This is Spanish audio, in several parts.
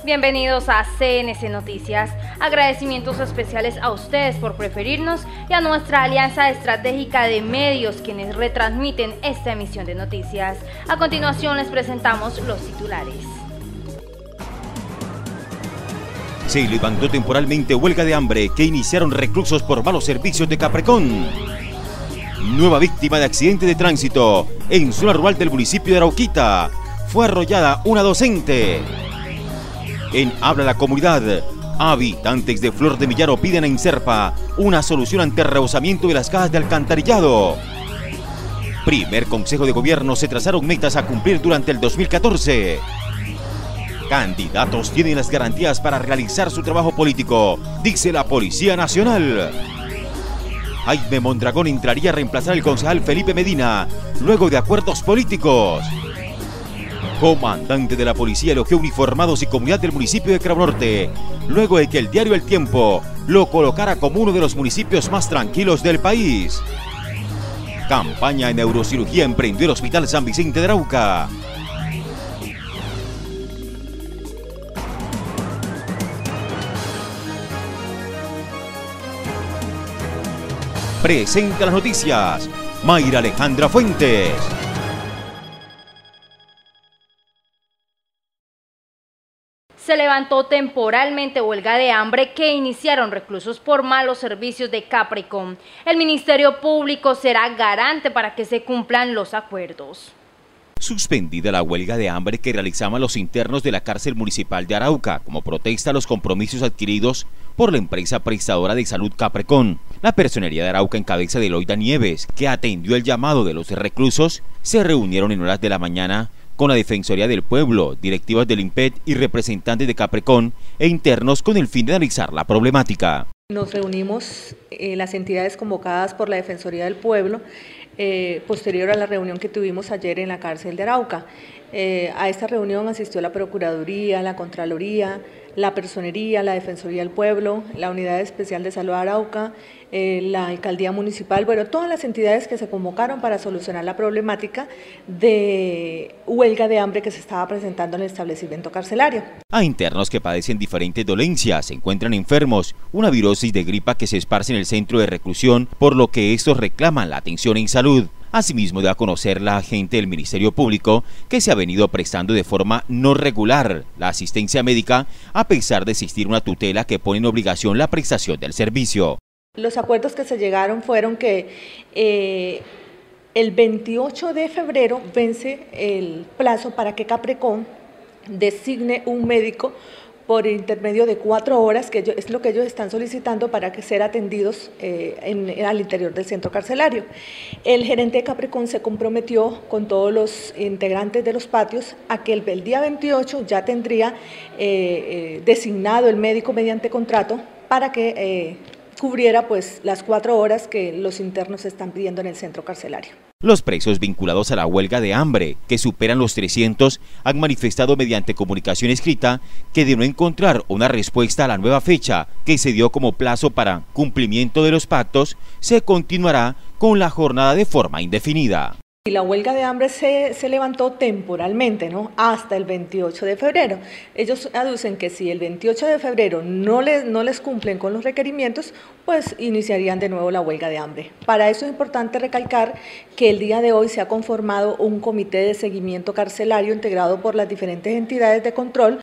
Bienvenidos a CNC Noticias. Agradecimientos especiales a ustedes por preferirnos y a nuestra alianza estratégica de medios quienes retransmiten esta emisión de noticias. A continuación les presentamos los titulares. Se levantó temporalmente huelga de hambre que iniciaron reclusos por malos servicios de Caprecón. Nueva víctima de accidente de tránsito en zona rural del municipio de Arauquita. Fue arrollada una docente. En Habla la Comunidad, habitantes de Flor de Millaro piden a Inserpa una solución ante el rebosamiento de las cajas de alcantarillado. Primer Consejo de Gobierno, se trazaron metas a cumplir durante el 2014. Candidatos tienen las garantías para realizar su trabajo político, dice la Policía Nacional. Jaime Mondragón entraría a reemplazar al concejal Felipe Medina, luego de acuerdos políticos. Comandante de la policía elogió uniformados y comunidad del municipio de Cravo Norte, luego de que el diario El Tiempo lo colocara como uno de los municipios más tranquilos del país. Campaña en neurocirugía emprendió el Hospital San Vicente de Arauca. Presenta las noticias, Mayra Alejandra Fuentes. Se levantó temporalmente huelga de hambre que iniciaron reclusos por malos servicios de Caprecón. El Ministerio Público será garante para que se cumplan los acuerdos. Suspendida la huelga de hambre que realizaban los internos de la cárcel municipal de Arauca como protesta a los compromisos adquiridos por la empresa prestadora de salud Caprecón. La Personería de Arauca, en cabeza de Loida Nieves, que atendió el llamado de los reclusos, se reunieron en horas de la mañana con la Defensoría del Pueblo, directivas del INPET y representantes de Caprecón e internos con el fin de analizar la problemática. Nos reunimos las entidades convocadas por la Defensoría del Pueblo posterior a la reunión que tuvimos ayer en la cárcel de Arauca. A esta reunión asistió la Procuraduría, la Contraloría, la Personería, la Defensoría del Pueblo, la Unidad Especial de Salud de Arauca, la Alcaldía Municipal, bueno, todas las entidades que se convocaron para solucionar la problemática de huelga de hambre que se estaba presentando en el establecimiento carcelario. A internos que padecen diferentes dolencias, se encuentran enfermos, una virosis de gripa que se esparce en el centro de reclusión, por lo que estos reclaman la atención en salud. Asimismo, da a conocer la agente del Ministerio Público que se ha venido prestando de forma no regular la asistencia médica, a pesar de existir una tutela que pone en obligación la prestación del servicio. Los acuerdos que se llegaron fueron que el 28 de febrero vence el plazo para que Caprecón designe un médico por intermedio de 4 horas, que es lo que ellos están solicitando para que ser atendidos al interior del centro carcelario. El gerente de Caprecón se comprometió con todos los integrantes de los patios a que el día 28 ya tendría designado el médico mediante contrato para que cubriera pues las 4 horas que los internos están pidiendo en el centro carcelario. Los presos vinculados a la huelga de hambre, que superan los 300, han manifestado mediante comunicación escrita que de no encontrar una respuesta a la nueva fecha que se dio como plazo para cumplimiento de los pactos, se continuará con la jornada de forma indefinida. Y la huelga de hambre se levantó temporalmente, ¿no?, hasta el 28 de febrero. Ellos aducen que si el 28 de febrero no les cumplen con los requerimientos, pues iniciarían de nuevo la huelga de hambre. Para eso es importante recalcar que el día de hoy se ha conformado un comité de seguimiento carcelario integrado por las diferentes entidades de control.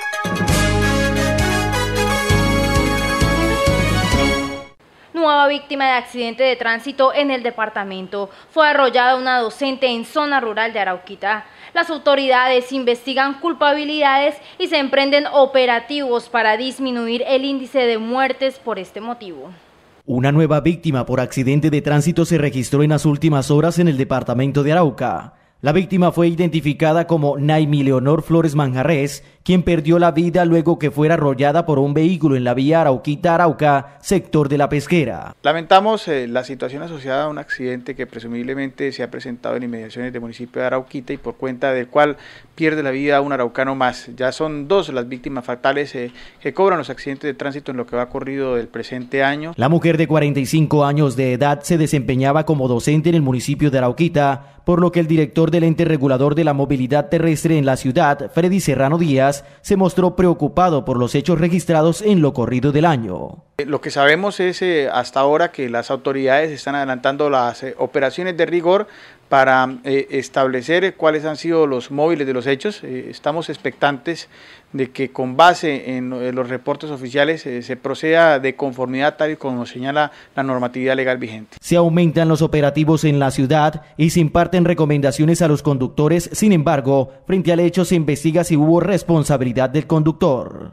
Nueva víctima de accidente de tránsito en el departamento. Fue arrollada una docente en zona rural de Arauquita. Las autoridades investigan culpabilidades y se emprenden operativos para disminuir el índice de muertes por este motivo. Una nueva víctima por accidente de tránsito se registró en las últimas horas en el departamento de Arauca. La víctima fue identificada como Naimi Leonor Flores Manjarres, quien perdió la vida luego que fuera arrollada por un vehículo en la vía Arauquita-Arauca, sector de La Pesquera. Lamentamos la situación asociada a un accidente que presumiblemente se ha presentado en inmediaciones del municipio de Arauquita y por cuenta del cual pierde la vida un araucano más. Ya son 2 las víctimas fatales que cobran los accidentes de tránsito en lo que va corrido del presente año. La mujer de 45 años de edad se desempeñaba como docente en el municipio de Arauquita, por lo que el director director del ente regulador de la movilidad terrestre en la ciudad, Freddy Serrano Díaz, se mostró preocupado por los hechos registrados en lo corrido del año. Lo que sabemos es hasta ahora que las autoridades están adelantando las operaciones de rigor para establecer cuáles han sido los móviles de los hechos. Estamos expectantes de que con base en los reportes oficiales se proceda de conformidad tal y como señala la normatividad legal vigente. Se aumentan los operativos en la ciudad y se imparten recomendaciones a los conductores. Sin embargo, frente al hecho se investiga si hubo responsabilidad del conductor.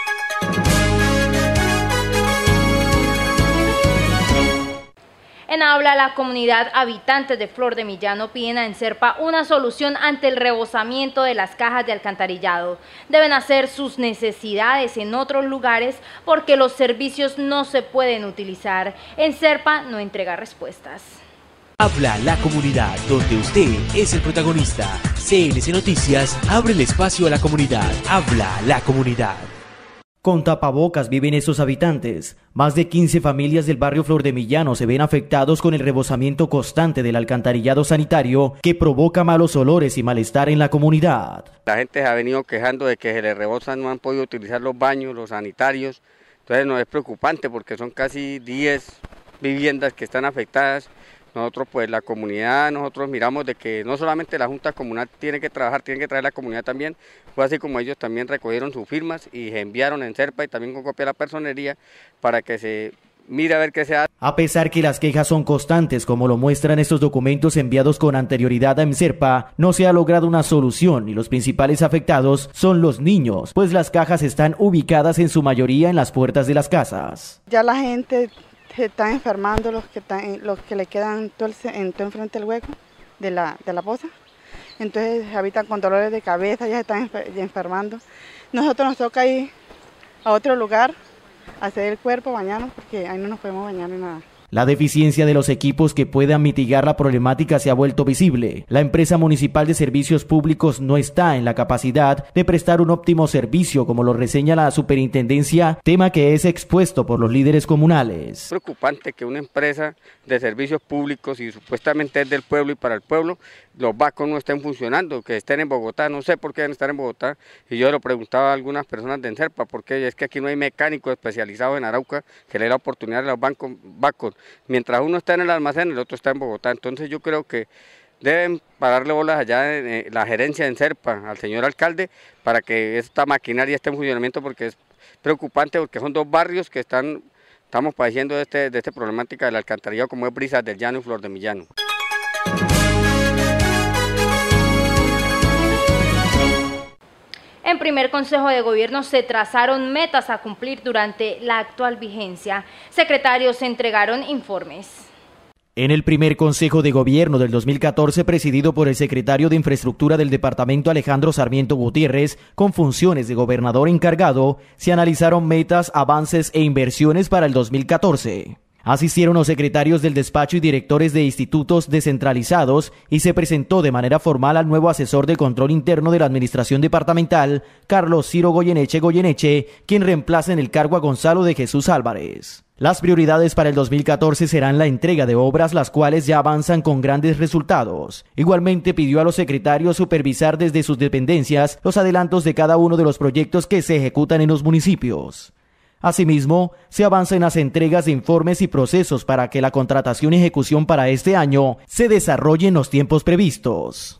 En habla la comunidad, habitantes de Flor de Millano piden a Enserpa una solución ante el rebosamiento de las cajas de alcantarillado. Deben hacer sus necesidades en otros lugares porque los servicios no se pueden utilizar. Enserpa no entrega respuestas. Habla la comunidad, donde usted es el protagonista. CNC Noticias abre el espacio a la comunidad. Habla la comunidad. Con tapabocas viven estos habitantes. Más de 15 familias del barrio Flor de Millano se ven afectados con el rebosamiento constante del alcantarillado sanitario que provoca malos olores y malestar en la comunidad. La gente se ha venido quejando de que se les rebosan, no han podido utilizar los baños, los sanitarios. Entonces nos es preocupante porque son casi 10 viviendas que están afectadas. Nosotros, pues la comunidad, nosotros miramos de que no solamente la Junta Comunal tiene que trabajar, tiene que traer la comunidad también. Fue así como ellos también recogieron sus firmas y se enviaron en Enserpa y también con copia de la personería para que se mire a ver qué se hace. A pesar que las quejas son constantes, como lo muestran estos documentos enviados con anterioridad a Enserpa, no se ha logrado una solución y los principales afectados son los niños, pues las cajas están ubicadas en su mayoría en las puertas de las casas. Ya la gente se está enfermando, los que le quedan todo enfrente del hueco de la poza. Entonces habitan con dolores de cabeza, ya se están enfermando. Nosotros nos toca ir a otro lugar, a hacer el cuerpo, bañarnos, porque ahí no nos podemos bañar ni nada. La deficiencia de los equipos que puedan mitigar la problemática se ha vuelto visible. La empresa municipal de servicios públicos no está en la capacidad de prestar un óptimo servicio, como lo reseña la superintendencia, tema que es expuesto por los líderes comunales. Es preocupante que una empresa de servicios públicos, y supuestamente es del pueblo y para el pueblo, los vacos no estén funcionando, que estén en Bogotá. No sé por qué deben estar en Bogotá, y yo lo preguntaba a algunas personas de Enserpa, porque es que aquí no hay mecánicos especializados en Arauca que le dé la oportunidad a los vacos. Mientras uno está en el almacén, el otro está en Bogotá. Entonces yo creo que deben pararle bolas allá en la gerencia de Enserpa al señor alcalde para que esta maquinaria esté en funcionamiento, porque es preocupante, porque son dos barrios que estamos padeciendo de esta problemática del alcantarillado, como es Brisas del Llano y Flor de Millano. En primer Consejo de Gobierno se trazaron metas a cumplir durante la actual vigencia. Secretarios entregaron informes. En el primer Consejo de Gobierno del 2014, presidido por el secretario de Infraestructura del departamento Alejandro Sarmiento Gutiérrez, con funciones de gobernador encargado, se analizaron metas, avances e inversiones para el 2014. Asistieron los secretarios del despacho y directores de institutos descentralizados y se presentó de manera formal al nuevo asesor de control interno de la administración departamental, Carlos Ciro Goyeneche, quien reemplaza en el cargo a Gonzalo de Jesús Álvarez. Las prioridades para el 2014 serán la entrega de obras, las cuales ya avanzan con grandes resultados. Igualmente pidió a los secretarios supervisar desde sus dependencias los adelantos de cada uno de los proyectos que se ejecutan en los municipios. Asimismo, se avanza en las entregas de informes y procesos para que la contratación y ejecución para este año se desarrolle en los tiempos previstos.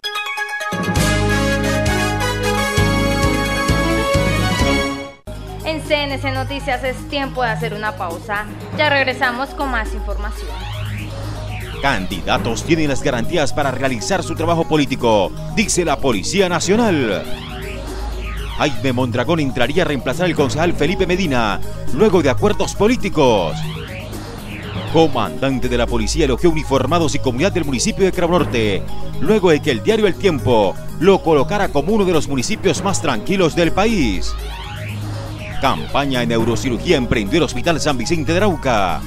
En CNC Noticias es tiempo de hacer una pausa. Ya regresamos con más información. Candidatos tienen las garantías para realizar su trabajo político, dice la Policía Nacional. Jaime Mondragón entraría a reemplazar al concejal Felipe Medina, luego de acuerdos políticos. Comandante de la policía elogió uniformados y comunidad del municipio de Craunorte, luego de que el diario El Tiempo lo colocara como uno de los municipios más tranquilos del país. Campaña en neurocirugía emprendió el Hospital San Vicente de Arauca.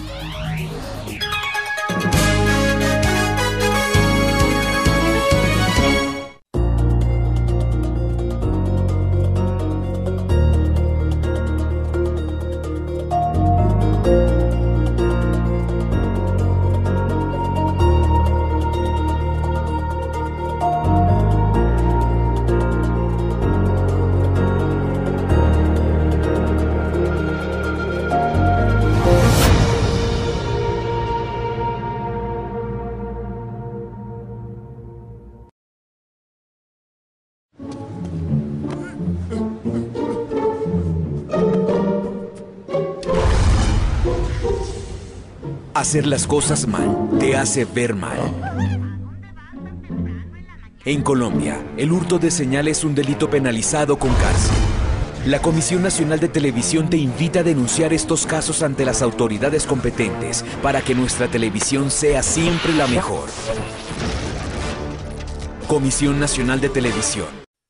Hacer las cosas mal te hace ver mal. En Colombia, el hurto de señal es un delito penalizado con cárcel. La Comisión Nacional de Televisión te invita a denunciar estos casos ante las autoridades competentes para que nuestra televisión sea siempre la mejor. Comisión Nacional de Televisión.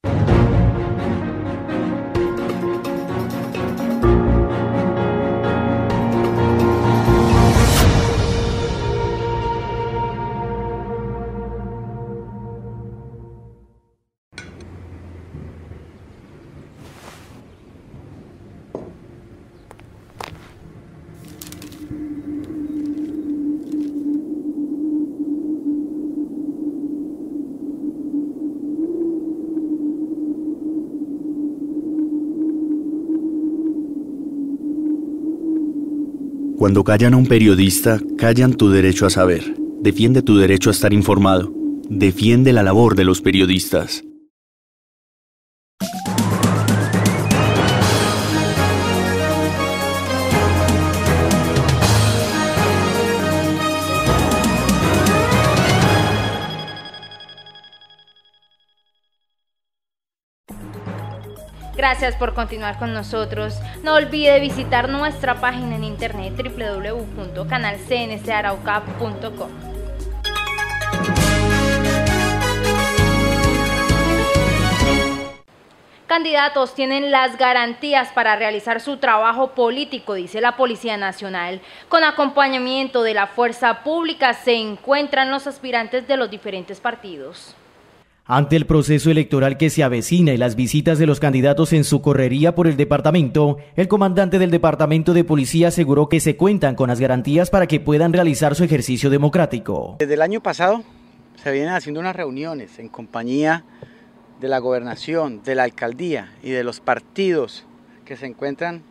Cuando callan a un periodista, callan tu derecho a saber. Defiende tu derecho a estar informado. Defiende la labor de los periodistas. Gracias por continuar con nosotros. No olvide visitar nuestra página en internet www.canalcnsarauca.com. Candidatos tienen las garantías para realizar su trabajo político, dice la Policía Nacional. Con acompañamiento de la fuerza pública se encuentran los aspirantes de los diferentes partidos. Ante el proceso electoral que se avecina y las visitas de los candidatos en su correría por el departamento, el comandante del Departamento de Policía aseguró que se cuentan con las garantías para que puedan realizar su ejercicio democrático. Desde el año pasado se vienen haciendo unas reuniones en compañía de la gobernación, de la alcaldía y de los partidos que se encuentran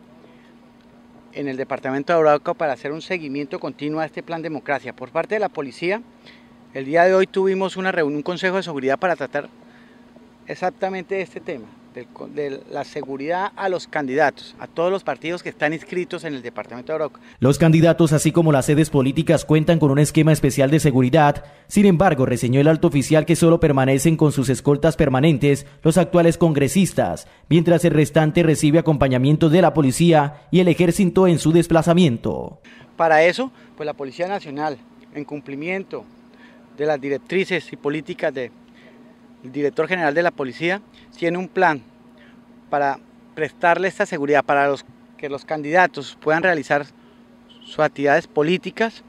en el departamento de Arauca para hacer un seguimiento continuo a este plan democracia. Por parte de la policía, el día de hoy tuvimos una reunión, un consejo de seguridad para tratar exactamente este tema, de la seguridad a los candidatos, a todos los partidos que están inscritos en el departamento de Arauca. Los candidatos, así como las sedes políticas, cuentan con un esquema especial de seguridad. Sin embargo, reseñó el alto oficial que solo permanecen con sus escoltas permanentes los actuales congresistas, mientras el restante recibe acompañamiento de la policía y el ejército en su desplazamiento. Para eso, pues la Policía Nacional, en cumplimiento de las directrices y políticas del director general de la policía, tiene un plan para prestarle esta seguridad para que los candidatos puedan realizar sus actividades políticas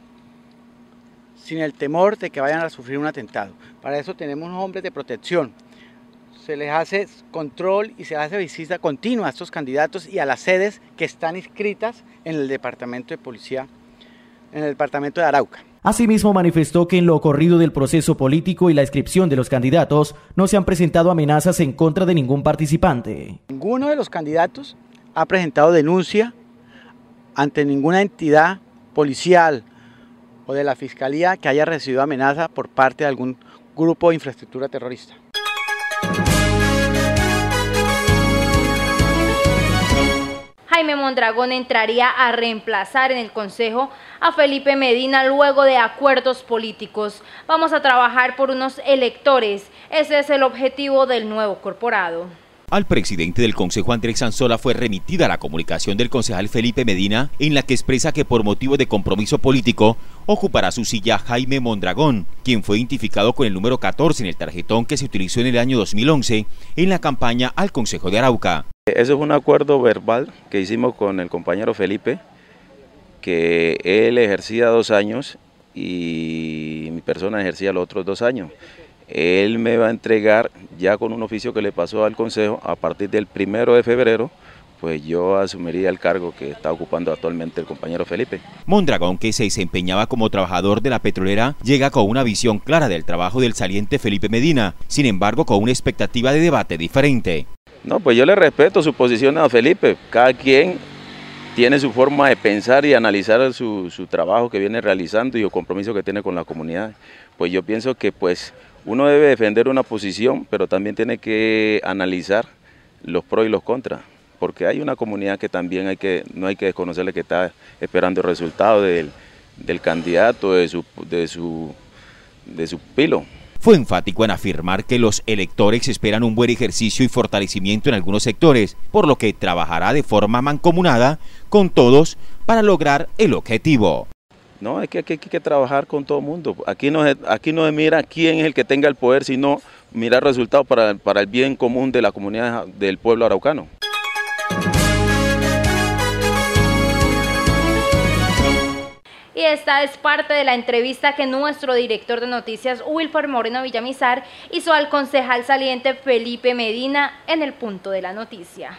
sin el temor de que vayan a sufrir un atentado. Para eso tenemos unos hombres de protección. Se les hace control y se hace visita continua a estos candidatos y a las sedes que están inscritas en el departamento de policía, en el departamento de Arauca. Asimismo, manifestó que en lo ocurrido del proceso político y la inscripción de los candidatos no se han presentado amenazas en contra de ningún participante. Ninguno de los candidatos ha presentado denuncia ante ninguna entidad policial o de la fiscalía que haya recibido amenaza por parte de algún grupo de infraestructura terrorista. Jaime Mondragón entraría a reemplazar en el Consejo a Felipe Medina luego de acuerdos políticos. Vamos a trabajar por unos electores. Ese es el objetivo del nuevo corporado. Al presidente del Consejo, Andrés Sanzola, fue remitida la comunicación del concejal Felipe Medina, en la que expresa que por motivo de compromiso político ocupará su silla Jaime Mondragón, quien fue identificado con el número 14 en el tarjetón que se utilizó en el año 2011 en la campaña al Consejo de Arauca. Eso es un acuerdo verbal que hicimos con el compañero Felipe, que él ejercía 2 años y mi persona ejercía los otros 2 años. Él me va a entregar ya con un oficio que le pasó al Consejo a partir del 1 de febrero, pues yo asumiría el cargo que está ocupando actualmente el compañero Felipe. Mondragón, que se desempeñaba como trabajador de la petrolera, llega con una visión clara del trabajo del saliente Felipe Medina, sin embargo con una expectativa de debate diferente. No, pues yo le respeto su posición a Felipe, cada quien tiene su forma de pensar y analizar su trabajo que viene realizando y el compromiso que tiene con la comunidad. Pues yo pienso que pues uno debe defender una posición, pero también tiene que analizar los pros y los contras, porque hay una comunidad que también no hay que desconocerle que está esperando el resultado de del candidato, de su pilo. Fue enfático en afirmar que los electores esperan un buen ejercicio y fortalecimiento en algunos sectores, por lo que trabajará de forma mancomunada con todos para lograr el objetivo. No, hay que trabajar con todo el mundo. Aquí no se mira quién es el que tenga el poder, sino mirar resultados para el bien común de la comunidad del pueblo araucano. Y esta es parte de la entrevista que nuestro director de noticias, Wilfer Moreno Villamizar, hizo al concejal saliente Felipe Medina en el punto de la noticia.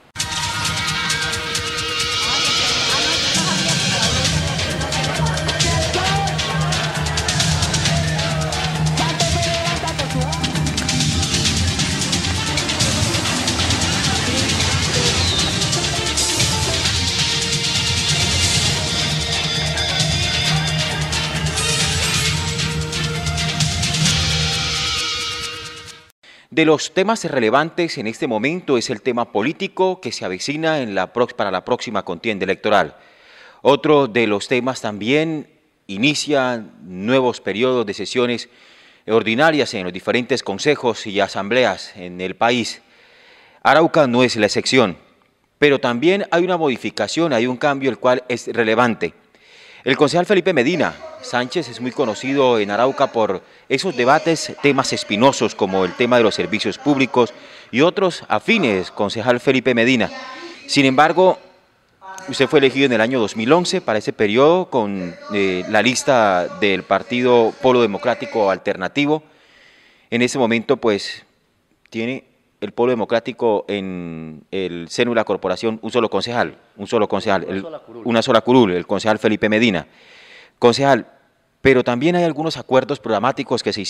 De los temas relevantes en este momento es el tema político que se avecina para la próxima contienda electoral. Otro de los temas también inicia nuevos periodos de sesiones ordinarias en los diferentes consejos y asambleas en el país. Arauca no es la excepción, pero también hay una modificación, hay un cambio el cual es relevante. El concejal Felipe Medina Sánchez es muy conocido en Arauca por esos debates, temas espinosos como el tema de los servicios públicos y otros afines, concejal Felipe Medina. Sin embargo, usted fue elegido en el año 2011 para ese periodo con la lista del partido Polo Democrático Alternativo. En ese momento, pues, tiene el Polo Democrático en el seno de la corporación una sola curul, el concejal Felipe Medina. Concejal, pero también hay algunos acuerdos programáticos que se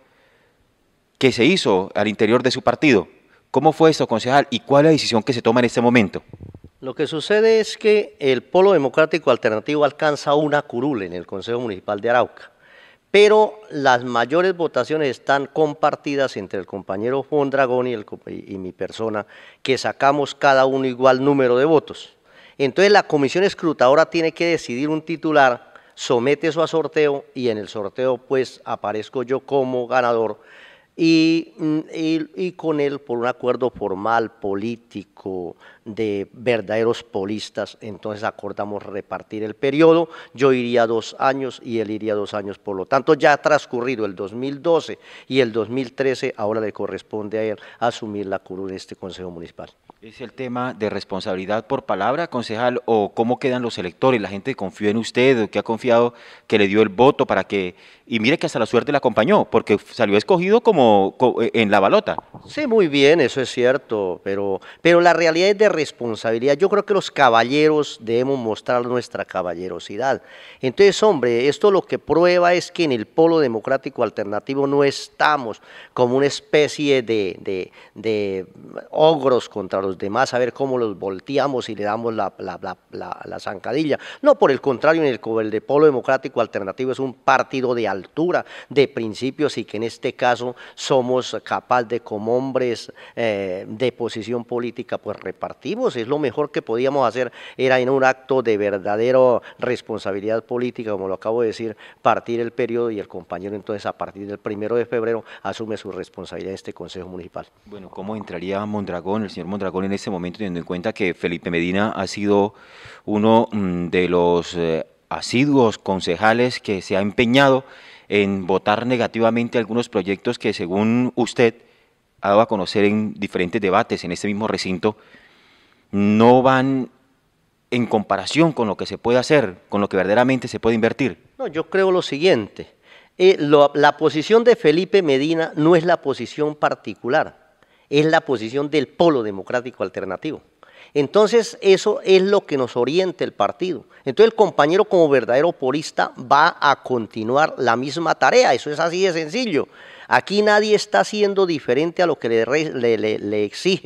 hizo al interior de su partido. ¿Cómo fue esto, concejal, y cuál es la decisión que se toma en este momento? Lo que sucede es que el Polo Democrático Alternativo alcanza una curul en el Consejo Municipal de Arauca, pero las mayores votaciones están compartidas entre el compañero Mondragón y mi persona, que sacamos cada uno igual número de votos. Entonces la comisión escrutadora tiene que decidir un titular, somete eso a sorteo y en el sorteo pues aparezco yo como ganador y con él por un acuerdo formal, político, de verdaderos polistas, entonces acordamos repartir el periodo, yo iría 2 años y él iría 2 años, por lo tanto ya ha transcurrido el 2012 y el 2013, ahora le corresponde a él asumir la curul de este Consejo Municipal. ¿Es el tema de responsabilidad por palabra, concejal, o cómo quedan los electores? ¿La gente confió en usted o que ha confiado que le dio el voto para que, y mire que hasta la suerte le acompañó, porque salió escogido como en la balota? Sí, muy bien, eso es cierto, pero la realidad es de responsabilidad. Yo creo que los caballeros debemos mostrar nuestra caballerosidad. Entonces, hombre, esto lo que prueba es que en el Polo Democrático Alternativo no estamos como una especie de ogros contra los demás, a ver cómo los volteamos y le damos la zancadilla. No, por el contrario, en el de Polo Democrático Alternativo es un partido de altura, de principios, y que en este caso somos capaces de, como hombres de posición política, pues repartimos. Es lo mejor que podíamos hacer, era en un acto de verdadera responsabilidad política, como lo acabo de decir, partir el periodo, y el compañero entonces a partir del 1 de febrero asume su responsabilidad en este Consejo Municipal. Bueno, ¿cómo entraría Mondragón, el señor Mondragón, en este momento, teniendo en cuenta que Felipe Medina ha sido uno de los asiduos concejales que se ha empeñado en votar negativamente algunos proyectos que, según usted ha dado a conocer en diferentes debates en este mismo recinto, no van en comparación con lo que se puede hacer, con lo que verdaderamente se puede invertir? No, yo creo lo siguiente, la posición de Felipe Medina no es la posición particular, es la posición del Polo Democrático Alternativo. Entonces eso es lo que nos orienta el partido. Entonces el compañero, como verdadero polista, va a continuar la misma tarea, eso es así de sencillo. Aquí nadie está haciendo diferente a lo que le exige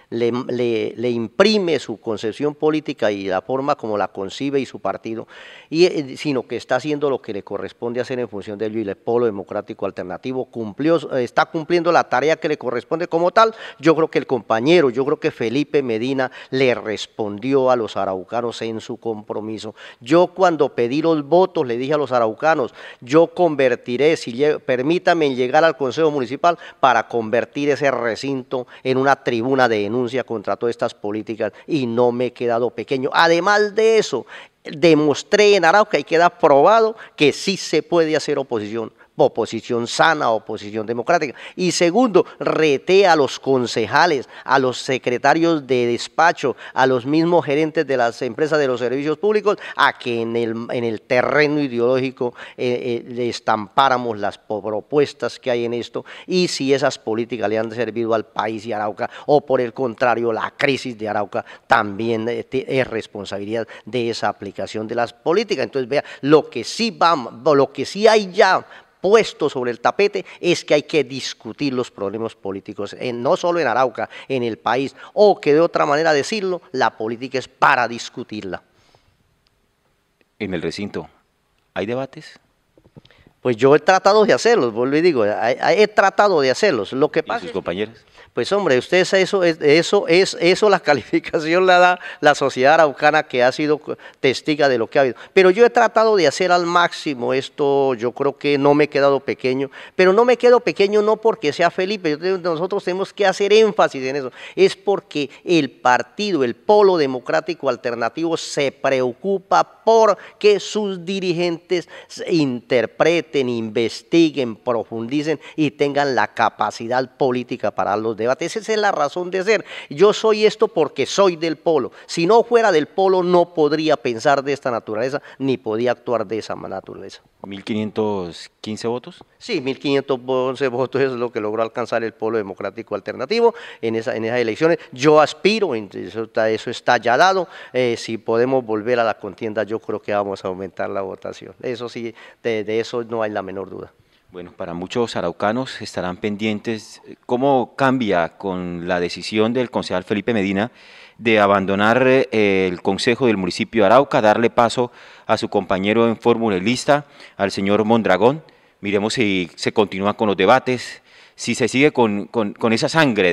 le imprime su concepción política y la forma como la concibe y su partido, sino que está haciendo lo que le corresponde hacer en función de ello, y el Polo Democrático Alternativo está cumpliendo la tarea que le corresponde como tal. Yo creo que el compañero, yo creo que Felipe Medina le respondió a los araucanos en su compromiso. Yo cuando pedí los votos le dije a los araucanos, yo convertiré, permítame llegar al Consejo Municipal para convertir ese recinto en una tribuna de denuncia contra todas estas políticas, y no me he quedado pequeño. Además de eso, demostré en Arauca y queda probado que sí se puede hacer oposición sana, oposición democrática. Y segundo, reté a los concejales, a los secretarios de despacho, a los mismos gerentes de las empresas de los servicios públicos, a que en el terreno ideológico le estampáramos las propuestas que hay en esto, y si esas políticas le han servido al país y a Arauca, o por el contrario, la crisis de Arauca también es responsabilidad de esa aplicación de las políticas. Entonces, vea, lo que sí hay ya puesto sobre el tapete es que hay que discutir los problemas políticos, no solo en Arauca, en el país, o que de otra manera decirlo, la política es para discutirla. En el recinto, ¿hay debates? Pues yo he tratado de hacerlos, vuelvo y digo, he tratado de hacerlos. Lo que pasa ¿Y sus compañeros? Pues hombre, ustedes eso la calificación la da la sociedad araucana, que ha sido testiga de lo que ha habido. Pero yo he tratado de hacer al máximo esto. Yo creo que no me he quedado pequeño, pero no me quedo pequeño no porque sea Felipe. Nosotros tenemos que hacer énfasis en eso. Es porque el partido, el Polo Democrático Alternativo, se preocupa por que sus dirigentes interpreten, investiguen, profundicen y tengan la capacidad política para los debates. Esa es la razón de ser. Yo soy esto porque soy del Polo. Si no fuera del Polo, no podría pensar de esta naturaleza, ni podía actuar de esa naturaleza. ¿1.515 votos? Sí, 1.511 votos es lo que logró alcanzar el Polo Democrático Alternativo en esas elecciones. Yo aspiro, eso está ya dado, si podemos volver a la contienda, yo creo que vamos a aumentar la votación. Eso sí, de eso no hay la menor duda. Bueno, para muchos araucanos estarán pendientes cómo cambia con la decisión del concejal Felipe Medina de abandonar el consejo del municipio de Arauca, darle paso a su compañero en fórmula y lista, al señor Mondragón. Miremos si se continúa con los debates, si se sigue con esa sangre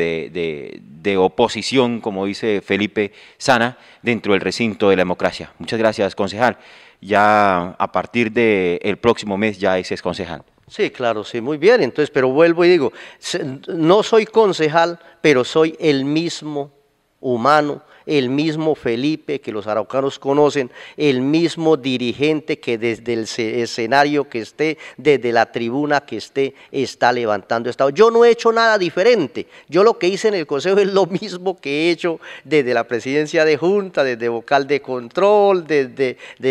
de oposición, como dice Felipe, sana dentro del recinto de la democracia. Muchas gracias, concejal. Ya a partir del próximo mes ya es concejal. Sí, claro, sí, muy bien. Entonces, pero vuelvo y digo, no soy concejal, pero soy el mismo humano, el mismo Felipe que los araucanos conocen, el mismo dirigente que desde el escenario que esté, desde la tribuna que esté, está levantando Estado. Yo no he hecho nada diferente. Yo lo que hice en el Consejo es lo mismo que he hecho desde la presidencia de Junta, desde vocal de control, desde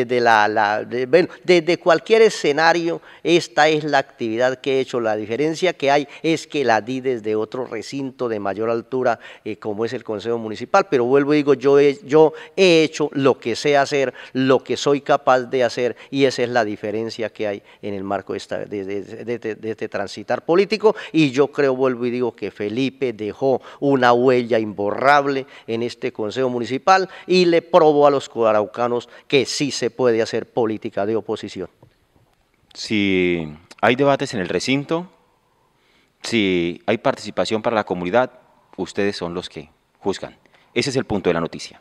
cualquier escenario. Esta es la actividad que he hecho. La diferencia que hay es que la di desde otro recinto de mayor altura, como es el Consejo Municipal, pero vuelvo y digo, yo he hecho lo que sé hacer, lo que soy capaz de hacer, y esa es la diferencia que hay en el marco de este transitar político. Y yo creo, vuelvo y digo, que Felipe dejó una huella imborrable en este Consejo Municipal y le probó a los araucanos que sí se puede hacer política de oposición. Si hay debates en el recinto, si hay participación para la comunidad, ustedes son los que juzgan. Ese es el punto de la noticia.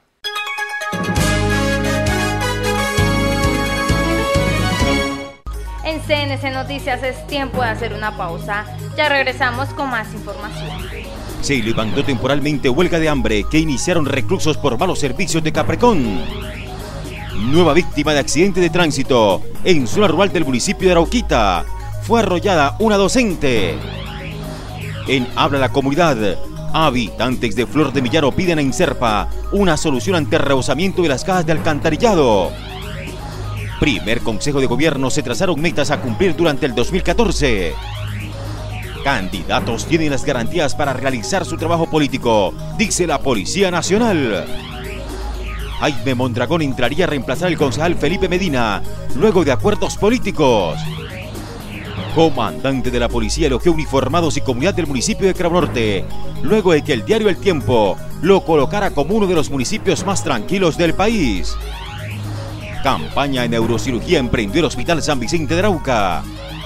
En CNC Noticias es tiempo de hacer una pausa. Ya regresamos con más información. Se levantó temporalmente huelga de hambre que iniciaron reclusos por malos servicios de Caprecón. Nueva víctima de accidente de tránsito en zona rural del municipio de Arauquita. Fue arrollada una docente. En Habla la Comunidad, habitantes de Flor de Millano piden a Inserpa una solución ante el rebosamiento de las cajas de alcantarillado. Primer Consejo de Gobierno, se trazaron metas a cumplir durante el 2014. Candidatos tienen las garantías para realizar su trabajo político, dice la Policía Nacional. Jaime Mondragón entraría a reemplazar al concejal Felipe Medina, luego de acuerdos políticos. Comandante de la policía elogió uniformados y comunidad del municipio de Cravonorte, luego de que el diario El Tiempo lo colocara como uno de los municipios más tranquilos del país. Campaña de neurocirugía emprendió el Hospital San Vicente de Arauca.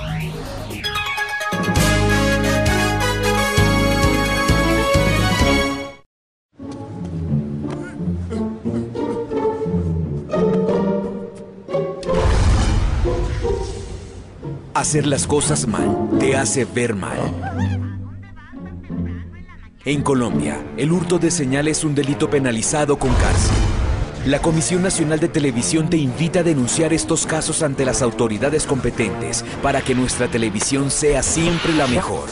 Hacer las cosas mal te hace ver mal. En Colombia, el hurto de señal es un delito penalizado con cárcel. La Comisión Nacional de Televisión te invita a denunciar estos casos ante las autoridades competentes para que nuestra televisión sea siempre la mejor.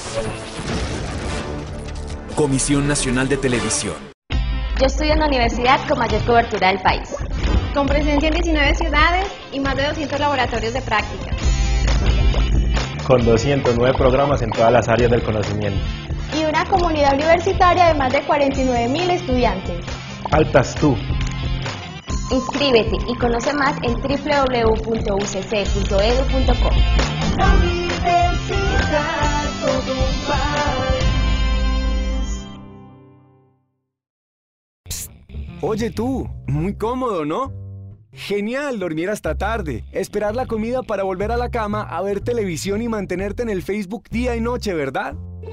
Comisión Nacional de Televisión. Yo estudio en la universidad con mayor cobertura del país, con presencia en 19 ciudades y más de 200 laboratorios de práctica, con 209 programas en todas las áreas del conocimiento y una comunidad universitaria de más de 49.000 estudiantes. Faltas tú. Inscríbete y conoce más en www.ucc.edu.co. La universidad, todo un país. Oye tú, muy cómodo, ¿no? Genial dormir hasta tarde, esperar la comida para volver a la cama, a ver televisión y mantenerte en el Facebook día y noche, ¿verdad?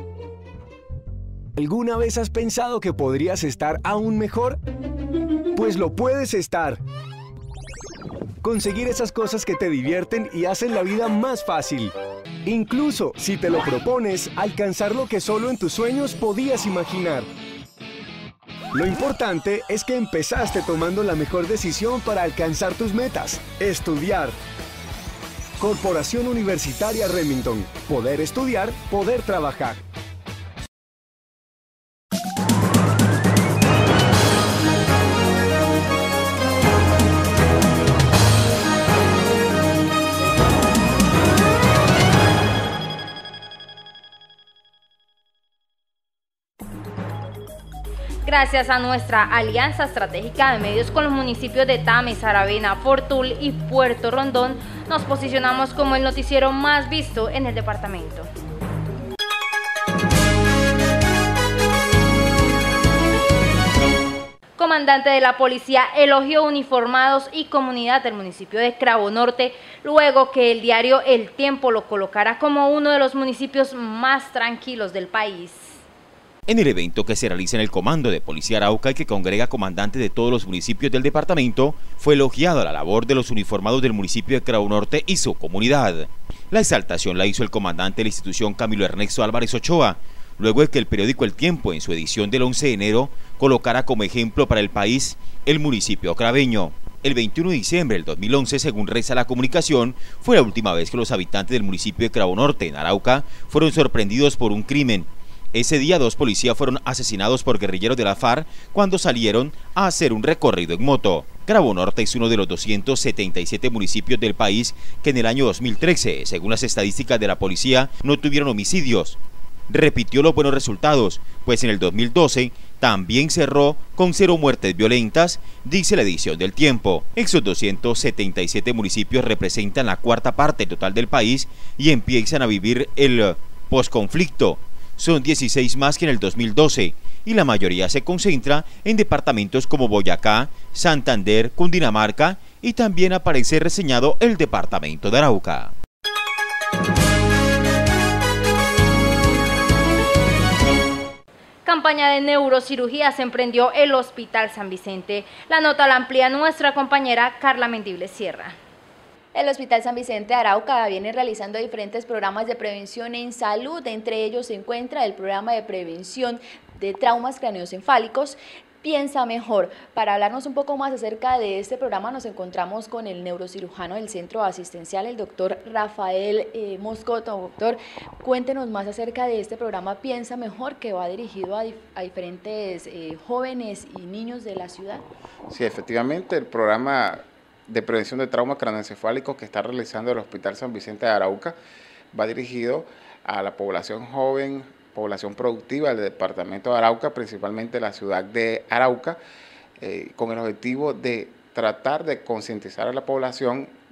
¿Alguna vez has pensado que podrías estar aún mejor? Pues lo puedes estar. Conseguir esas cosas que te divierten y hacen la vida más fácil. Incluso, si te lo propones, alcanzar lo que solo en tus sueños podías imaginar. Lo importante es que empezaste tomando la mejor decisión para alcanzar tus metas: estudiar. Corporación Universitaria Remington. Poder estudiar, poder trabajar. Gracias a nuestra alianza estratégica de medios con los municipios de Tames, Aravena, Fortul y Puerto Rondón, nos posicionamos como el noticiero más visto en el departamento. Comandante de la policía elogió uniformados y comunidad del municipio de Cravonorte, luego que el diario El Tiempo lo colocara como uno de los municipios más tranquilos del país. En el evento que se realiza en el Comando de Policía Arauca y que congrega comandantes de todos los municipios del departamento, fue elogiada la labor de los uniformados del municipio de Cravonorte y su comunidad. La exaltación la hizo el comandante de la institución, Camilo Ernesto Álvarez Ochoa, luego de que el periódico El Tiempo, en su edición del 11 de enero, colocara como ejemplo para el país el municipio craveño. El 21 de diciembre del 2011, según reza la comunicación, fue la última vez que los habitantes del municipio de Cravonorte, en Arauca, fueron sorprendidos por un crimen. Ese día 2 policías fueron asesinados por guerrilleros de la FARC cuando salieron a hacer un recorrido en moto. Cravonorte es uno de los 277 municipios del país que en el año 2013, según las estadísticas de la policía, no tuvieron homicidios. Repitió los buenos resultados, pues en el 2012 también cerró con 0 muertes violentas, dice la edición del Tiempo. Esos 277 municipios representan la cuarta parte total del país y empiezan a vivir el posconflicto. Son 16 más que en el 2012 y la mayoría se concentra en departamentos como Boyacá, Santander, Cundinamarca y también aparece reseñado el departamento de Arauca. Campaña de neurocirugía se emprendió el Hospital San Vicente. La nota la amplía nuestra compañera Carla Mendible Sierra. El Hospital San Vicente de Arauca viene realizando diferentes programas de prevención en salud. Entre ellos se encuentra el programa de prevención de traumas craneoencefálicos, Piensa Mejor. Para hablarnos un poco más acerca de este programa nos encontramos con el neurocirujano del centro asistencial, el doctor Rafael Moscoto. Doctor, cuéntenos más acerca de este programa Piensa Mejor, que va dirigido a diferentes jóvenes y niños de la ciudad. Sí, efectivamente, el programa de prevención de traumas craneoencefálicos que está realizando el Hospital San Vicente de Arauca va dirigido a la población joven, población productiva del departamento de Arauca, principalmente la ciudad de Arauca, con el objetivo de tratar de concientizar a la población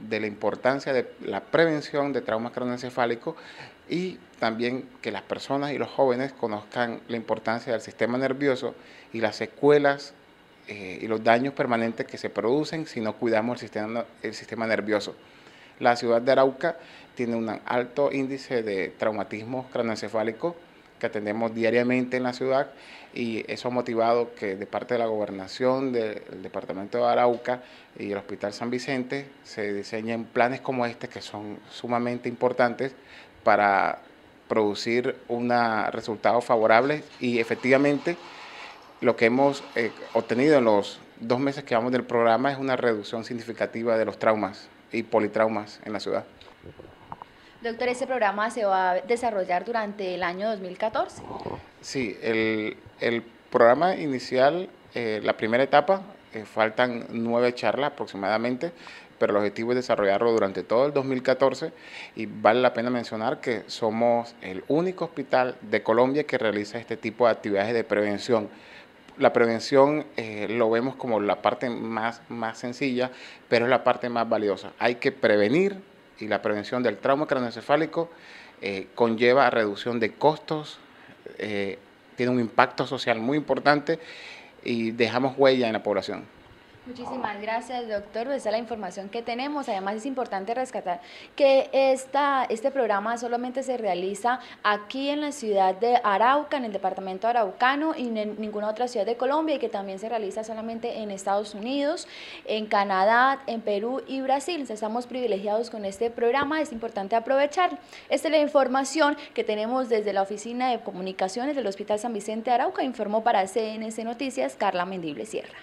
de la importancia de la prevención de traumas craneoencefálicos y también que las personas y los jóvenes conozcan la importancia del sistema nervioso y las secuelas y los daños permanentes que se producen si no cuidamos el sistema nervioso. La ciudad de Arauca tiene un alto índice de traumatismo craneoencefálico que atendemos diariamente en la ciudad, y eso ha motivado que de parte de la gobernación del departamento de Arauca y el Hospital San Vicente se diseñen planes como este, que son sumamente importantes para producir resultados favorables, y efectivamente lo que hemos obtenido en los 2 meses que vamos del programa es una reducción significativa de los traumas y politraumas en la ciudad. Doctor, ¿este programa se va a desarrollar durante el año 2014? Sí, el programa inicial, la primera etapa, faltan 9 charlas aproximadamente, pero el objetivo es desarrollarlo durante todo el 2014, y vale la pena mencionar que somos el único hospital de Colombia que realiza este tipo de actividades de prevención. La prevención lo vemos como la parte más sencilla, pero es la parte más valiosa. Hay que prevenir, y la prevención del trauma craneoencefálico conlleva a reducción de costos, tiene un impacto social muy importante y dejamos huella en la población. Muchísimas gracias, doctor. Esa es la información que tenemos. Además, es importante rescatar que este programa solamente se realiza aquí en la ciudad de Arauca, en el departamento araucano, y en ninguna otra ciudad de Colombia, y que también se realiza solamente en Estados Unidos, en Canadá, en Perú y Brasil. Estamos privilegiados con este programa, es importante aprovecharlo. Esta es la información que tenemos desde la Oficina de Comunicaciones del Hospital San Vicente de Arauca. Informó para CNC Noticias Carla Mendible Sierra.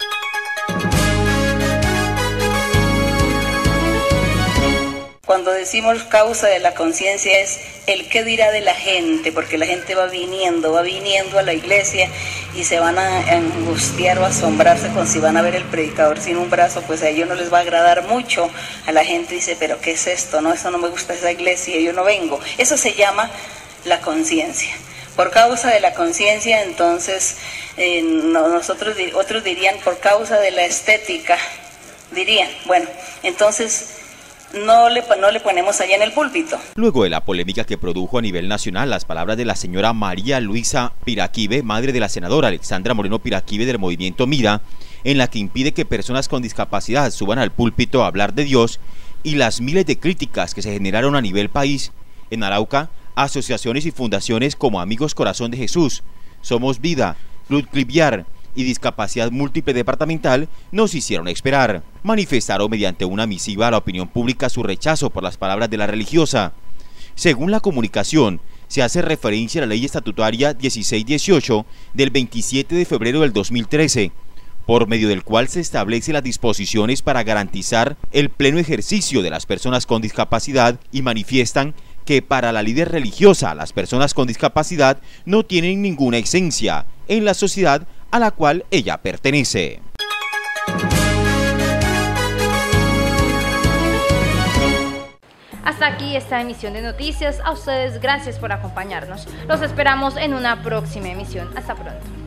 Cuando decimos causa de la conciencia es el qué dirá de la gente, porque la gente va viniendo a la iglesia y se van a angustiar o asombrarse con si van a ver el predicador sin un brazo, pues a ellos no les va a agradar mucho. A la gente dice, pero ¿qué es esto? No, eso no me gusta, esa iglesia, yo no vengo. Eso se llama la conciencia. Por causa de la conciencia, entonces, otros dirían por causa de la estética, dirían, bueno, entonces no le ponemos allá en el púlpito. Luego de la polémica que produjo a nivel nacional las palabras de la señora María Luisa Piraquive, madre de la senadora Alexandra Moreno Piraquive del movimiento Mira, en la que impide que personas con discapacidad suban al púlpito a hablar de Dios, y las miles de críticas que se generaron a nivel país, en Arauca, asociaciones y fundaciones como Amigos Corazón de Jesús, Somos Vida, Club Cliviar y Discapacidad Múltiple Departamental nos hicieron esperar. Manifestaron mediante una misiva a la opinión pública su rechazo por las palabras de la religiosa. Según la comunicación, se hace referencia a la ley estatutaria 1618 del 27 de febrero del 2013, por medio del cual se establece las disposiciones para garantizar el pleno ejercicio de las personas con discapacidad, y manifiestan que para la líder religiosa las personas con discapacidad no tienen ninguna esencia en la sociedad a la cual ella pertenece. Hasta aquí esta emisión de noticias. A ustedes gracias por acompañarnos. Los esperamos en una próxima emisión. Hasta pronto.